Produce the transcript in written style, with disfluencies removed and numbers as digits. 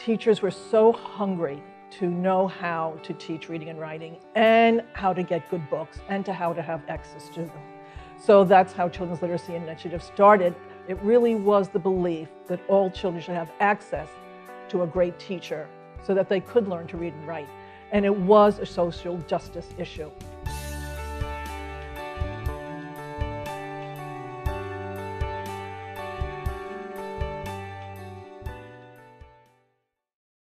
teachers were so hungry to know how to teach reading and writing and how to get good books and how to have access to them. So that's how Children's Literacy Initiative started. It really was the belief that all children should have access to a great teacher so that they could learn to read and write. And it was a social justice issue.